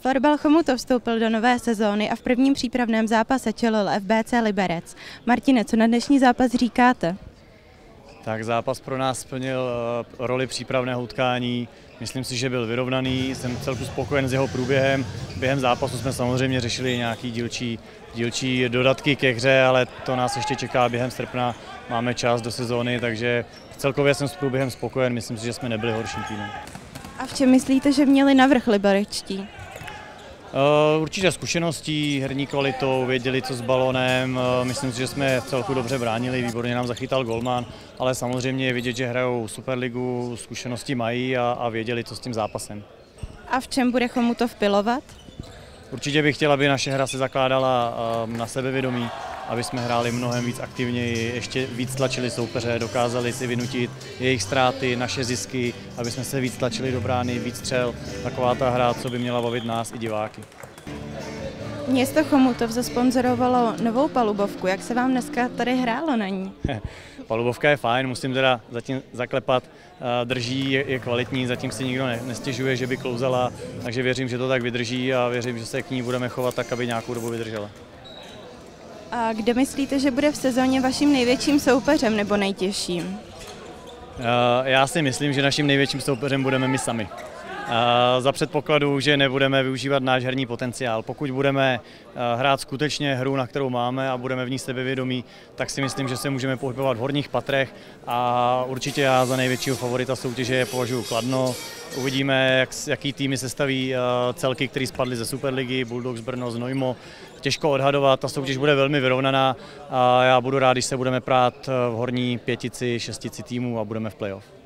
Florbal Chomutov vstoupil do nové sezóny a v prvním přípravném zápase čelil FBC Liberec. Martine, co na dnešní zápas říkáte? Tak zápas pro nás splnil roli přípravného utkání. Myslím si, že byl vyrovnaný, jsem celku spokojen s jeho průběhem. Během zápasu jsme samozřejmě řešili nějaké dílčí dodatky ke hře, ale to nás ještě čeká během srpna. Máme čas do sezóny, takže celkově jsem s průběhem spokojen. Myslím si, že jsme nebyli horším týmem. A v čem myslíte, že měli navrch liberečtí? Určitě zkušeností, herní kvalitou, věděli co s balonem, myslím si, že jsme celku dobře bránili, výborně nám zachytal golman, ale samozřejmě je vidět, že hrajou Superligu, zkušenosti mají a věděli co s tím zápasem. A v čem bude Chomutov pilovat? Určitě bych chtěl, aby naše hra se zakládala na sebevědomí, aby jsme hráli mnohem víc aktivněji, ještě víc tlačili soupeře, dokázali si vynutit jejich ztráty, naše zisky, aby jsme se víc tlačili do brány, víc střel. Taková ta hra, co by měla bavit nás i diváky. Město Chomutov zasponzorovalo novou palubovku. Jak se vám dneska tady hrálo na ní? Palubovka je fajn, musím teda zatím zaklepat, drží, je kvalitní, zatím si nikdo nestěžuje, že by klouzala, takže věřím, že to tak vydrží a věřím, že se k ní budeme chovat tak, aby nějakou dobu vydržela. A kde myslíte, že bude v sezóně vaším největším soupeřem nebo nejtěžším? Já si myslím, že naším největším soupeřem budeme my sami. Za předpokladu, že nebudeme využívat náš herní potenciál. Pokud budeme hrát skutečně hru, na kterou máme a budeme v ní sebevědomí, tak si myslím, že se můžeme pohybovat v horních patrech a určitě já za největšího favorita soutěže považuji Kladno. Uvidíme, jaký týmy sestaví celky, které spadly ze Superligy, Bulldogs Brno, Znojmo. Těžko odhadovat, ta soutěž bude velmi vyrovnaná a já budu rád, když se budeme prát v horní pětici, šestici týmů a budeme v playoff.